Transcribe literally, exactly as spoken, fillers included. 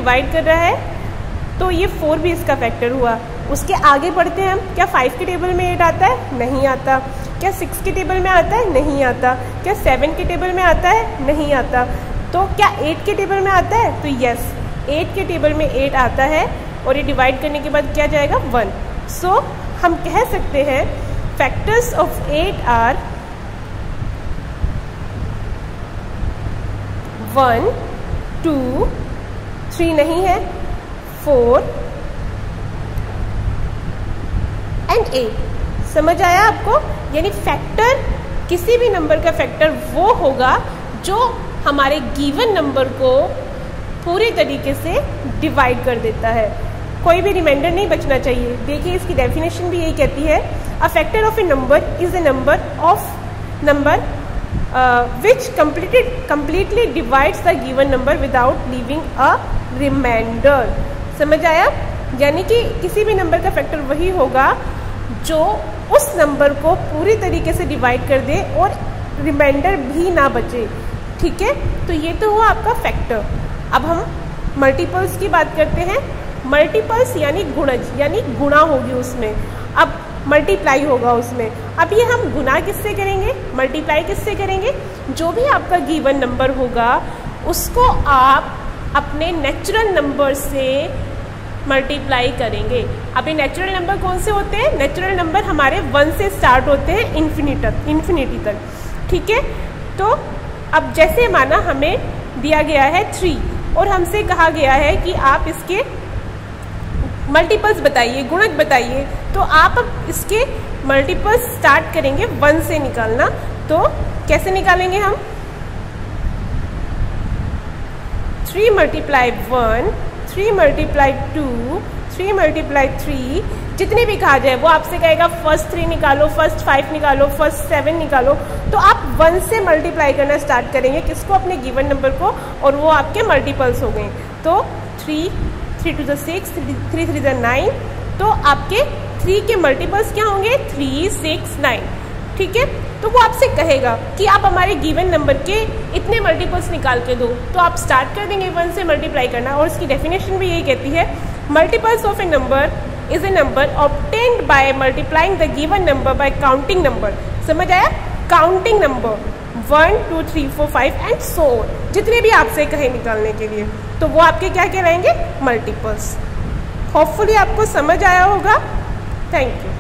Divide कर रहा है तो ये फोर भी इसका फैक्टर हुआ। उसके आगे बढ़ते हैं हम, क्या फाइव के टेबल में एट आता है? नहीं आता। क्या सिक्स के टेबल में आता है? नहीं आता। क्या सेवन के टेबल में आता है? नहीं आता। तो क्या एट के टेबल में आता है? तो यस, एट के टेबल में एट आता है और ये डिवाइड करने के बाद क्या जाएगा? वन। सो so, हम कह सकते हैं factors of eight are one, two, three नहीं है, फोर एंड एट। समझ आया आपको? यानी फैक्टर, किसी भी नंबर का फैक्टर वो होगा जो हमारे गिवन नंबर को पूरी तरीके से डिवाइड कर देता है। कोई भी रिमाइंडर नहीं बचना चाहिए। देखिए इसकी डेफिनेशन भी यही कहती है, a factor of a number is a number of number which completed completely divides the given number without leaving a remainder। समझ आया? यानी कि किसी भी नंबर का फैक्टर वही होगा जो उस नंबर को पूरी तरीके से डिवाइड कर दे और रिमाइंडर भी ना बचे। ठीक है, तो ये तो हुआ आपका फैक्टर। अब हम मल्टीपल्स की बात करते हैं। मल्टीपल्स यानी गुणज, यानी गुणा होगी उसमें, अब मल्टीप्लाई होगा उसमें। अब ये हम गुना किससे करेंगे, मल्टीप्लाई किससे करेंगे? जो भी आपका गिवन नंबर होगा उसको आप अपने नेचुरल नंबर से मल्टीप्लाई करेंगे। अब ये नेचुरल नंबर कौन से होते हैं? नेचुरल नंबर हमारे वन से स्टार्ट होते हैं इन्फिनिटी तक, इन्फिनिटी तक। ठीक है, तो अब जैसे माना हमें दिया गया है थ्री और हमसे कहा गया है कि आप इसके मल्टीपल्स बताइए, गुणज बताइए, तो आप अब इसके मल्टीपल्स स्टार्ट करेंगे वन से निकालना। तो कैसे निकालेंगे हम? Three multiply one, three multiply two, three multiply three, जितने भी कहा जाए वो आपसे कहेगा फर्स्ट थ्री निकालो, फर्स्ट फाइव निकालो, फर्स्ट सेवन निकालो। तो आप वन से मल्टीप्लाई करना स्टार्ट करेंगे किसको? अपने गिवन नंबर को, और वो आपके मल्टीपल्स हो गए। तो three, three two the six, three three the nine, तो आपके थ्री के मल्टीपल्स क्या होंगे? Three, six, nine. ठीक है, तो वो आपसे कहेगा कि आप हमारे गिवन नंबर के इतने मल्टीपल्स निकाल के दो, तो आप स्टार्ट कर देंगे वन से मल्टीप्लाई करना। और इसकी डेफिनेशन भी यही कहती है, multiples of a number is a number obtained by multiplying the given number by counting number. समझ आया? Counting number one, two, three, four, five and so on, जितने भी आपसे कहे निकालने के लिए, तो वो आपके क्या कहलाएंगे? मल्टीपल्स। होपफुली आपको समझ आया होगा। Thank you.